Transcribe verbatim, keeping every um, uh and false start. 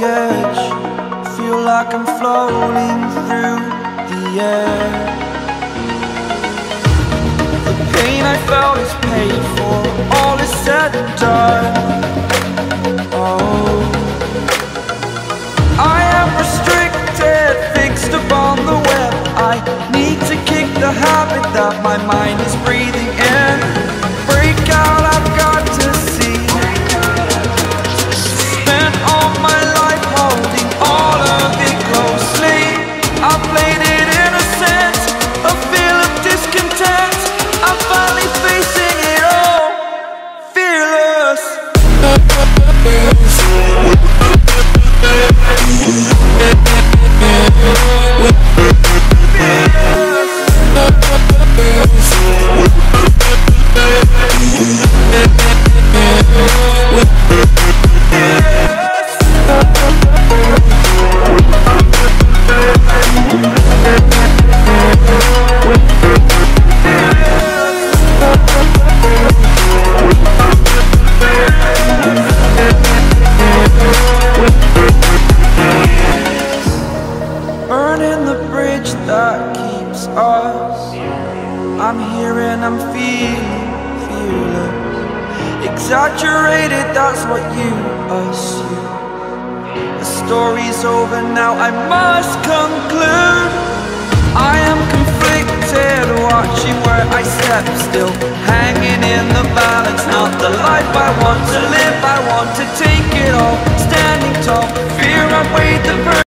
edge, feel like I'm floating through the air. The pain I felt is paid for, all is said and done. Oh, I am restricted, fixed upon the web. I need to kick the habit that my mind is breathing in. Break out, I've got to see. Spent all my life holding all of it closely. I played it innocent, a feel of discontent. I'm finally facing it all, fearless. Burning the bridge that keeps us. I'm here and I'm feeling fearless. Exaggerated, that's what you assume. The story's over now, I must conclude. I am conflicted, watching where I step still, hanging in the balance. Not the life I want to live, I want to take it all. Standing tall, fear I weighed the burden.